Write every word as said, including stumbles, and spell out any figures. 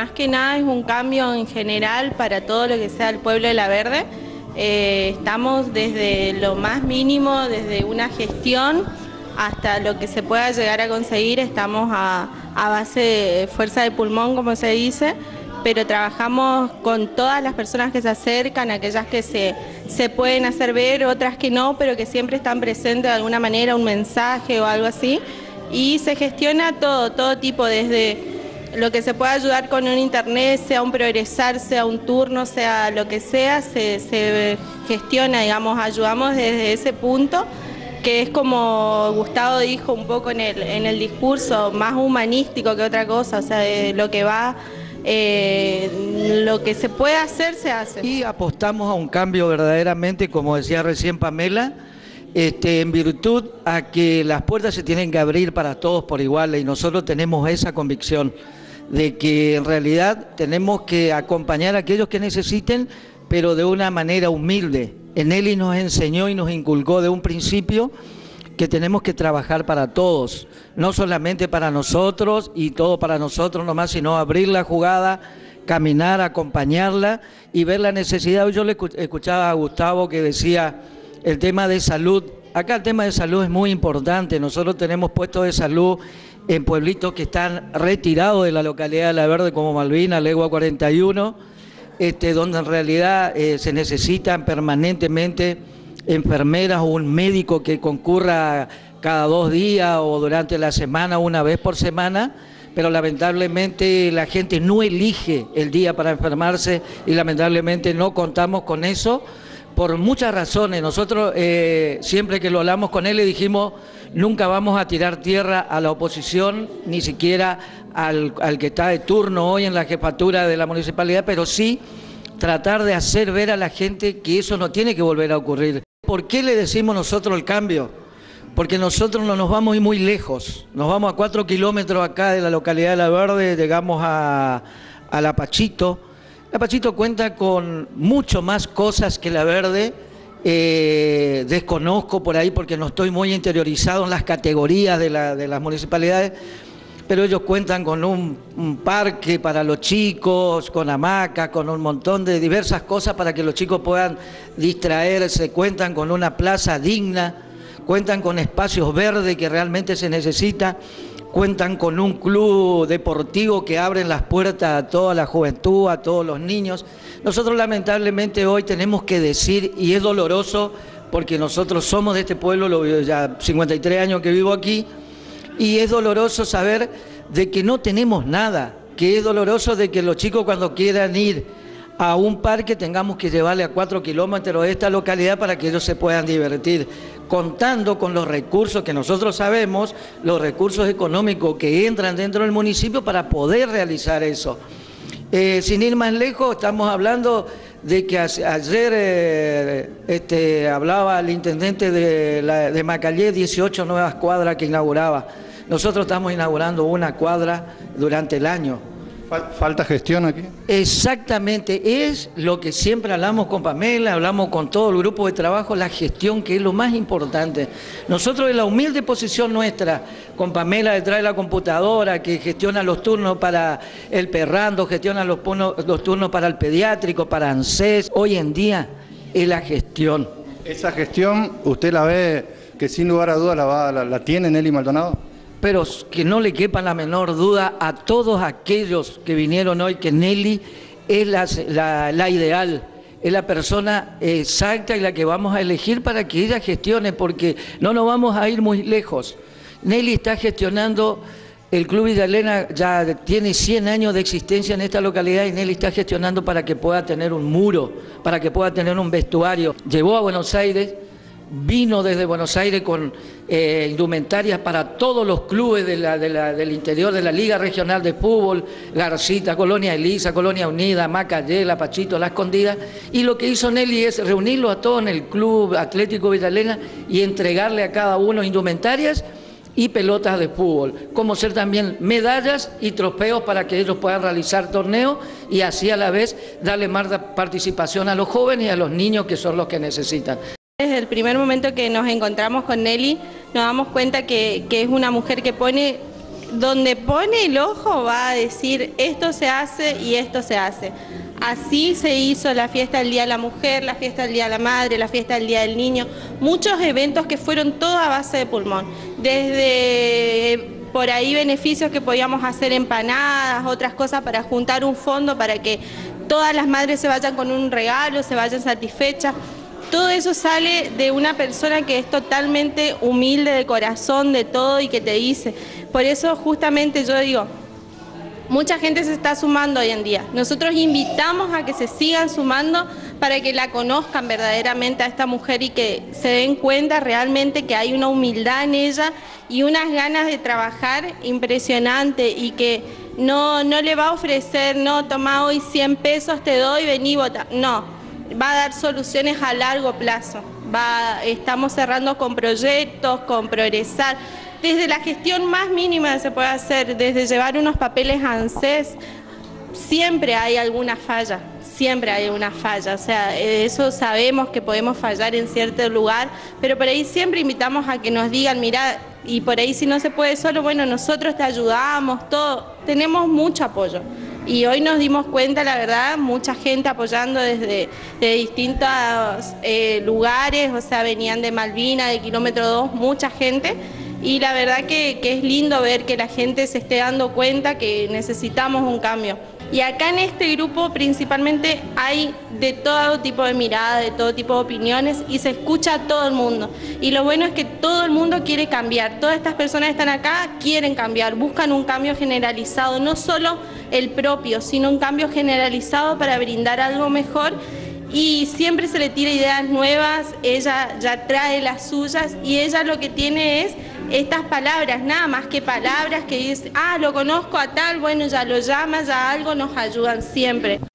más que nada es un cambio en general para todo lo que sea el pueblo de La Verde. Eh, estamos desde lo más mínimo, desde una gestión hasta lo que se pueda llegar a conseguir, estamos a, a base de fuerza de pulmón, como se dice, pero trabajamos con todas las personas que se acercan, aquellas que se, se pueden hacer ver, otras que no, pero que siempre están presentes de alguna manera, un mensaje o algo así, y se gestiona todo, todo tipo, desde lo que se pueda ayudar con un internet, sea un progresar, sea un turno, sea lo que sea, se, se gestiona, digamos, ayudamos desde ese punto, que es como Gustavo dijo un poco en el, en el discurso, más humanístico que otra cosa, o sea, de lo que va, eh, lo que se puede hacer, se hace. Y apostamos a un cambio verdaderamente, como decía recién Pamela, este, en virtud a que las puertas se tienen que abrir para todos por igual, y nosotros tenemos esa convicción de que en realidad tenemos que acompañar a aquellos que necesiten, pero de una manera humilde. Nelly nos enseñó y nos inculcó de un principio que tenemos que trabajar para todos, no solamente para nosotros y todo para nosotros nomás, sino abrir la jugada, caminar, acompañarla y ver la necesidad. Yo le escuchaba a Gustavo que decía el tema de salud. Acá el tema de salud es muy importante. Nosotros tenemos puestos de salud en pueblitos que están retirados de la localidad de La Verde, como Malvinas, Legua cuarenta y uno, este, donde en realidad eh, se necesitan permanentemente enfermeras o un médico que concurra cada dos días o durante la semana, una vez por semana, pero lamentablemente la gente no elige el día para enfermarse y lamentablemente no contamos con eso por muchas razones. Nosotros eh, siempre que lo hablamos con él le dijimos: nunca vamos a tirar tierra a la oposición, ni siquiera al, al que está de turno hoy en la jefatura de la municipalidad, pero sí tratar de hacer ver a la gente que eso no tiene que volver a ocurrir. ¿Por qué le decimos nosotros el cambio? Porque nosotros no nos vamos a ir muy lejos, nos vamos a cuatro kilómetros acá de la localidad de La Verde, llegamos a, a La Pachito. La Pachito cuenta con mucho más cosas que La Verde. Eh, desconozco por ahí porque no estoy muy interiorizado en las categorías de, la, de las municipalidades, pero ellos cuentan con un, un parque para los chicos, con hamacas, con un montón de diversas cosas para que los chicos puedan distraerse, cuentan con una plaza digna, cuentan con espacios verdes que realmente se necesita, cuentan con un club deportivo que abren las puertas a toda la juventud, a todos los niños. Nosotros lamentablemente hoy tenemos que decir, y es doloroso porque nosotros somos de este pueblo, lo, ya cincuenta y tres años que vivo aquí, y es doloroso saber de que no tenemos nada, que es doloroso de que los chicos cuando quieran ir a un parque tengamos que llevarle a cuatro kilómetros de esta localidad para que ellos se puedan divertir, contando con los recursos que nosotros sabemos, los recursos económicos que entran dentro del municipio para poder realizar eso. Eh, sin ir más lejos, estamos hablando de que ayer eh, este, hablaba el intendente de, la, de Macallé, dieciocho nuevas cuadras que inauguraba. Nosotros estamos inaugurando una cuadra durante el año. ¿Falta gestión aquí? Exactamente, es lo que siempre hablamos con Pamela, hablamos con todo el grupo de trabajo, la gestión, que es lo más importante. Nosotros en la humilde posición nuestra, con Pamela detrás de la computadora, que gestiona los turnos para el Perrando, gestiona los, los turnos para el pediátrico, para ANSES, hoy en día es la gestión. ¿Esa gestión usted la ve que sin lugar a dudas la, va, la, la tiene Nelly Maldonado? Pero que no le quepa la menor duda a todos aquellos que vinieron hoy que Nelly es la, la, la ideal, es la persona exacta y la que vamos a elegir para que ella gestione, porque no nos vamos a ir muy lejos. Nelly está gestionando, el Club Villa Elena ya tiene cien años de existencia en esta localidad y Nelly está gestionando para que pueda tener un muro, para que pueda tener un vestuario. Llevó a Buenos Aires, vino desde Buenos Aires con eh, indumentarias para todos los clubes de la, de la, del interior de la Liga Regional de Fútbol, Garcita, Colonia Elisa, Colonia Unida, Macallé, La Pachito, La Escondida, y lo que hizo Nelly es reunirlo a todos en el Club Atlético Villa Elena y entregarle a cada uno indumentarias y pelotas de fútbol, como ser también medallas y trofeos para que ellos puedan realizar torneos y así a la vez darle más participación a los jóvenes y a los niños que son los que necesitan. Desde el primer momento que nos encontramos con Nelly nos damos cuenta que, que es una mujer que pone donde pone el ojo va a decir esto se hace y esto se hace. Así se hizo la fiesta del Día de la Mujer, la fiesta del Día de la Madre, la fiesta del Día del Niño, muchos eventos que fueron todo a base de pulmón, desde por ahí beneficios que podíamos hacer, empanadas, otras cosas para juntar un fondo para que todas las madres se vayan con un regalo, se vayan satisfechas. Todo eso sale de una persona que es totalmente humilde de corazón, de todo y que te dice. Por eso justamente yo digo, mucha gente se está sumando hoy en día. Nosotros invitamos a que se sigan sumando para que la conozcan verdaderamente a esta mujer y que se den cuenta realmente que hay una humildad en ella y unas ganas de trabajar impresionante y que no, no le va a ofrecer, no, toma hoy cien pesos, te doy, vení, vota. No, va a dar soluciones a largo plazo. Va, estamos cerrando con proyectos, con progresar. Desde la gestión más mínima que se puede hacer, desde llevar unos papeles a ANSES, siempre hay alguna falla, siempre hay una falla. O sea, eso sabemos que podemos fallar en cierto lugar, pero por ahí siempre invitamos a que nos digan, mira, y por ahí si no se puede solo, bueno, nosotros te ayudamos, todo. Tenemos mucho apoyo. Y hoy nos dimos cuenta, la verdad, mucha gente apoyando desde de distintos eh, lugares, o sea, venían de Malvina, de Kilómetro dos, mucha gente. Y la verdad que, que es lindo ver que la gente se esté dando cuenta que necesitamos un cambio. Y acá en este grupo principalmente hay de todo tipo de miradas, de todo tipo de opiniones y se escucha a todo el mundo. Y lo bueno es que todo el mundo quiere cambiar. Todas estas personas que están acá quieren cambiar, buscan un cambio generalizado, no solo el propio, sino un cambio generalizado para brindar algo mejor. Y siempre se le tira ideas nuevas, ella ya trae las suyas y ella lo que tiene es estas palabras, nada más que palabras que dice, ah, lo conozco a tal, bueno, ya lo llama, ya algo, nos ayudan siempre.